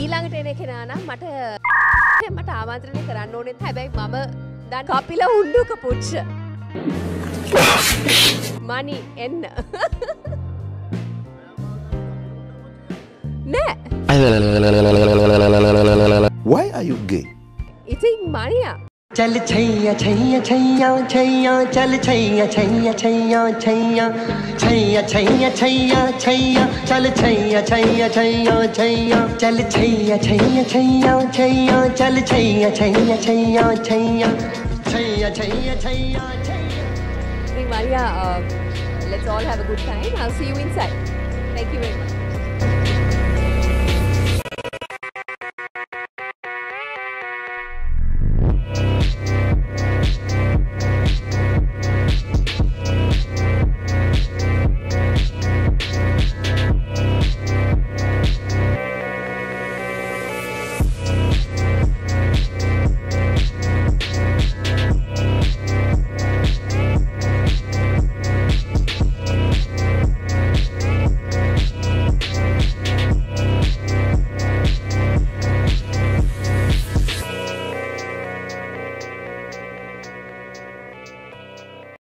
ඊළඟට එන කෙනා නම් මට ආමන්ත්‍රණය කරන්න ඕනෙත් හැබැයි මම දැන් කපිලා උණ්ඩුක පුච්ච මනි එන්න නෑ Why are you gay? ඉතින් මනියා चल छैया छैया छैया छैया चल छैया छैया छैया छैया छैया छैया छैया छैया चल छैया छैया छैया छैया चल छैया छैया छैया छैया चल Chaiyya Chaiyya Chaiyya Chaiyya Chaiyya Chaiyya Chaiyya Maria, let's all have a good time. I'll see you inside. Thank you very much.